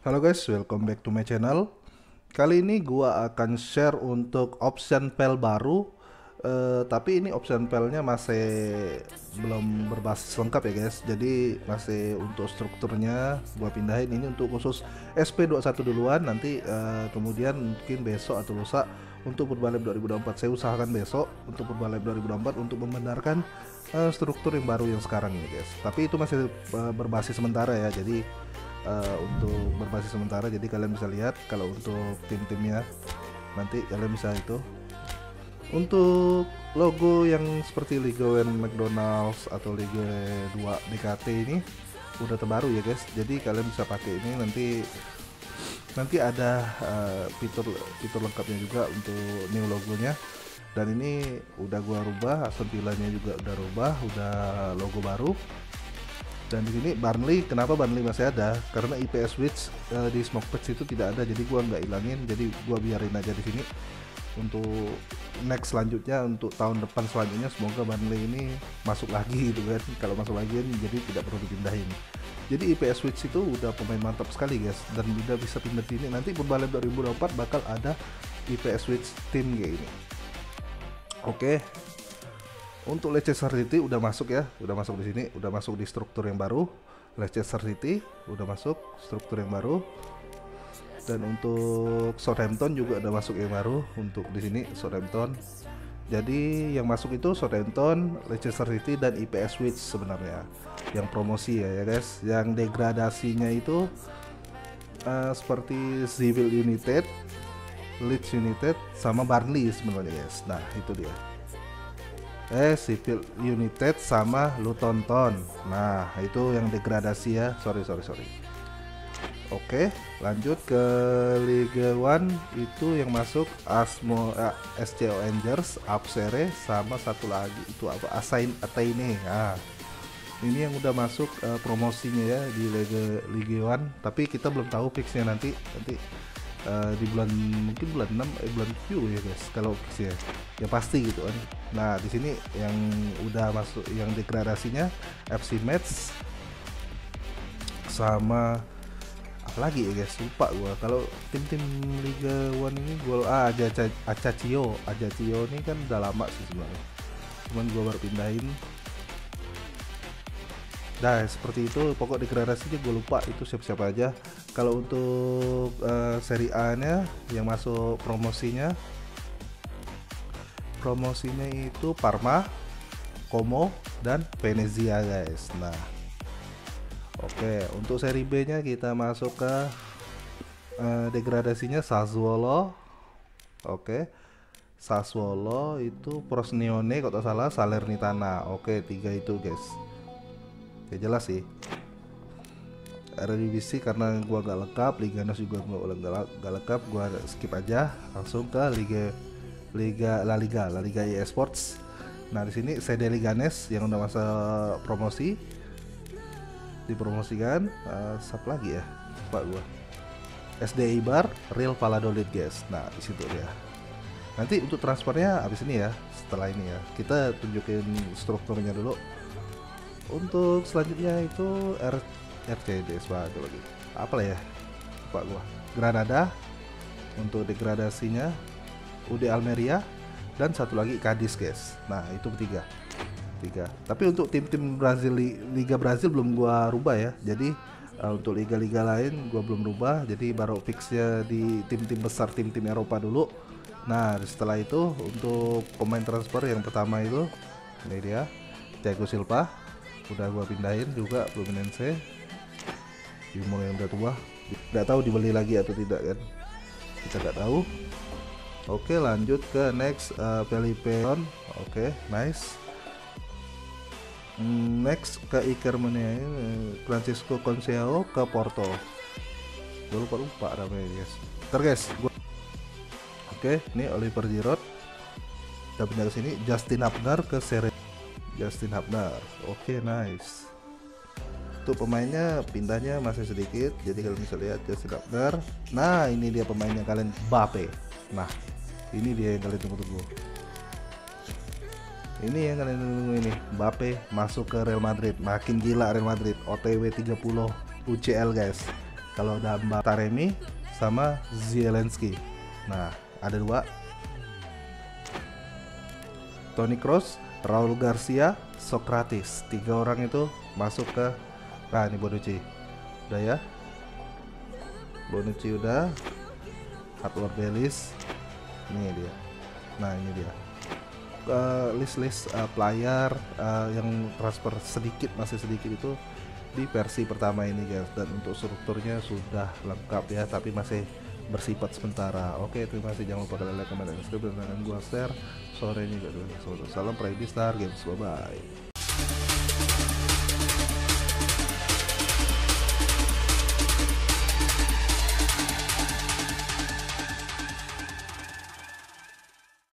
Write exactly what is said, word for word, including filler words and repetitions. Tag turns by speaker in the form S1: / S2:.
S1: Halo guys, welcome back to my channel. Kali ini gua akan share untuk option pel baru. Eh, tapi ini option pelnya masih belum berbasis lengkap ya guys. Jadi masih untuk strukturnya gua pindahin ini untuk khusus S P dua puluh satu duluan. Nanti eh, kemudian mungkin besok atau lusa untuk Purbalab dua ribu dua puluh empat. Saya usahakan besok untuk Purbalab dua ribu dua puluh empat untuk membenarkan eh, struktur yang baru yang sekarang ini guys. Tapi itu masih eh, berbasis sementara ya. Jadi uh, untuk berbasis sementara, jadi kalian bisa lihat kalau untuk tim-timnya nanti kalian bisa itu untuk logo yang seperti Liga One McDonald's atau Liga dua D K T ini udah terbaru ya guys. Jadi kalian bisa pakai ini, nanti nanti ada uh, fitur fitur lengkapnya juga untuk new logonya. Dan ini udah gua rubah, tampilannya juga udah rubah, udah logo baru. Dan di sini Burnley, kenapa Burnley masih ada? Karena I P S Switch uh, di Smoke Patch itu tidak ada, jadi gua nggak ilangin, jadi gua biarin aja di sini. Untuk next selanjutnya, untuk tahun depan selanjutnya, semoga Burnley ini masuk lagi gitu kan. Kalau masuk lagi jadi tidak perlu dipindahin. Jadi I P S Switch itu udah pemain mantap sekali guys, dan udah bisa pindah sini. Nanti Purbalab dua ribu dua puluh empat bakal ada I P S Switch tim kayak ini. Oke. Untuk Leicester City udah masuk ya, udah masuk di sini, udah masuk di struktur yang baru. Leicester City udah masuk struktur yang baru. Dan untuk Southampton juga udah masuk yang baru untuk di sini Southampton. Jadi yang masuk itu Southampton, Leicester City dan I P S Switch sebenarnya. Yang promosi ya, ya guys. Yang degradasinya itu uh, seperti Sheffield United, Leeds United sama Burnley sebenarnya guys. Nah, itu dia. Eh Sheffield United sama Luton Town. Nah itu yang degradasi ya. Sorry sorry sorry. Oke, lanjut ke Liga One. Itu yang masuk Asmo eh, S C O Angers, Apsere sama satu lagi itu apa? Asain Ataine. Nah, ini yang udah masuk uh, promosinya ya di Liga Liga One. Tapi kita belum tahu fixnya nanti. Nanti Uh, di bulan mungkin bulan enam eh bulan tujuh ya guys kalau fix ya. Ya pasti gitu kan. Nah, di sini yang udah masuk yang degradasinya F C Metz sama apa lagi ya guys, lupa gua. Kalau tim-tim Liga One ini gua ah aja Ajaccio, Ajaccio ini kan udah lama sih sebenarnya. Cuman gua baru pindahin. Nah seperti itu, pokok degradasinya gue lupa itu siapa-siapa aja. Kalau untuk uh, seri A nya yang masuk promosinya promosinya itu Parma, Como dan Venezia guys. Nah oke, untuk seri B nya kita masuk ke uh, degradasinya Sassuolo. Oke, Sassuolo itu Frosinone kalau tak salah, Salernitana. Oke, tiga itu guys. Ya jelas sih. R D B C karena gua gak lengkap, Liga N O S juga gua gak lengkap, gua skip aja langsung ke Liga Liga La Liga, La Liga E A Sports. Nah, di sini C D Leganes yang udah masa promosi dipromosikan, uh, siapa lagi ya? Lupa gua. S D Eibar, Real Valladolid guys. Nah, di situ dia. Nanti untuk transfernya habis ini ya, setelah ini ya. Kita tunjukin strukturnya dulu. Untuk selanjutnya itu R RCD sebagai lagi apa lah ya, lupa gua. Granada untuk degradasinya, U D Almeria dan satu lagi Cadiz guys. Nah itu tiga tiga. Tapi untuk tim-tim Brazil, Liga Brazil belum gua rubah ya. Jadi uh, untuk liga-liga lain gua belum rubah. Jadi baru fixnya di tim-tim besar, tim-tim Eropa dulu. Nah setelah itu untuk pemain transfer yang pertama itu ini dia Thiago Silva, udah gua pindahin juga Fluminense. Bimo yang udah tua, nggak tahu dibeli lagi atau tidak kan, kita nggak tahu. Oke, lanjut ke next uh, Felipe. Oke, nice. Next ke Iker Muniain, Francisco Conceição ke Porto. Gue lupa lupa namanya guys. Ntar guys, gua... oke, ini Oliver Giroud udah pindah ke sini. Justin Hubner ke Serie. Justin Hubner, oke, nice. Untuk pemainnya pindahnya masih sedikit, jadi kalian bisa lihat Justin Hubner. Nah ini dia pemainnya kalian, Mbappe. Nah ini dia yang kalian tunggu-tunggu. Ini yang kalian tunggu ini, Mbappe masuk ke Real Madrid. Makin gila Real Madrid, O T W tiga puluh U C L guys. Kalau udah Mbak Taremi sama Zielinski. Nah, ada dua. Toni Kroos, Raul Garcia, Socrates. Tiga orang itu masuk ke, nah ini Bonucci. Udah ya. Bonucci udah. Hardware Bellis. Ini dia. Nah, ini dia. Uh, list-list uh, player uh, yang transfer sedikit, masih sedikit itu di versi pertama ini guys. Dan untuk strukturnya sudah lengkap ya, tapi masih bersifat sementara. Oke, terima kasih, jangan lupa kalian like, comment, dan subscribe, dan gua share sore ini. Salam Prime Star Games, bye bye.